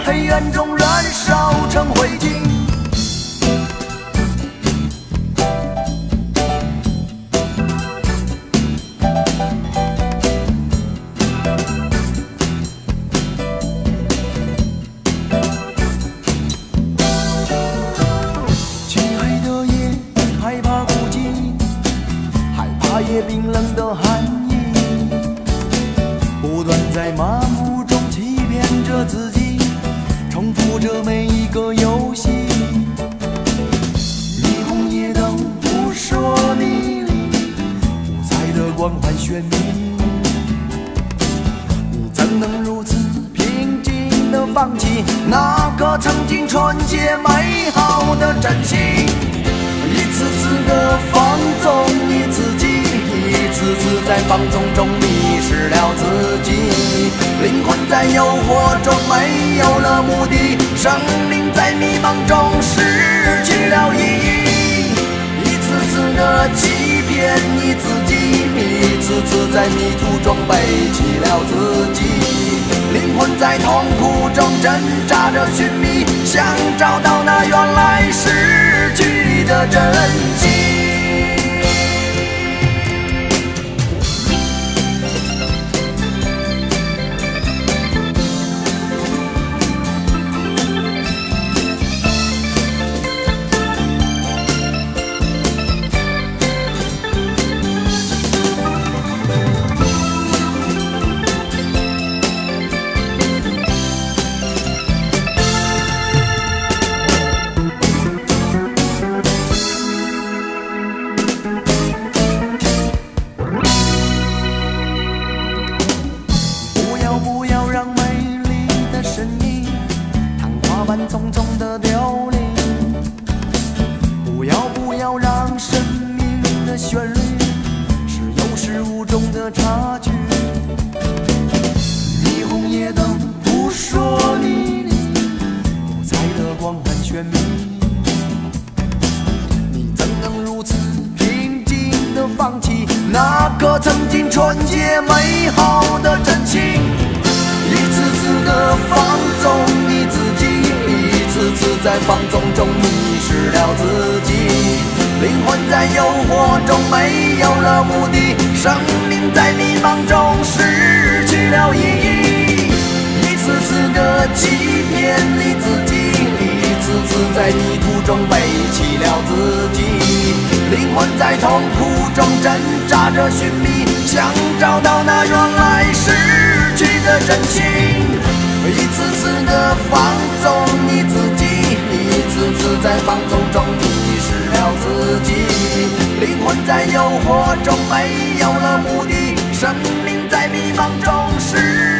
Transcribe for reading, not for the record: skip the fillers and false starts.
黑暗中燃烧成灰烬。漆黑的夜，害怕孤寂，害怕夜冰冷的寒意，不断在麻木中欺骗着自己，重复着每一个游戏。霓虹夜灯扑朔迷离，五彩的光环绚丽，你怎能如此平静地放弃那个曾经纯洁美好的真心？一次次的放纵你自己，一次次在放纵中迷失了自己，灵魂在诱惑中没有了目的，生命在迷茫中失去了意义。一次次的欺骗你自己，一次次在迷途中背弃了自己，灵魂在痛苦中挣扎着寻觅，想找到那原来失去的真心。不要让美丽的身影昙花般匆匆的凋零，不要让生命的旋律是有始无终的插曲。霓虹夜灯扑朔迷离，五彩的光环绚丽，你怎能如此平静地放弃那个曾经纯洁美好的真心？一次次的放纵你自己，一次次在放纵中迷失了自己，灵魂在诱惑中没有了目的，生命在迷茫中失去了意义。一次次的欺骗你自己，一次次在迷途中背弃了自己，灵魂在痛苦中挣扎着寻觅，想找到那原来失去的真心。一次次的放纵你自己，一次次在放纵中迷失了自己，灵魂在诱惑中没有了目的，生命在迷茫中失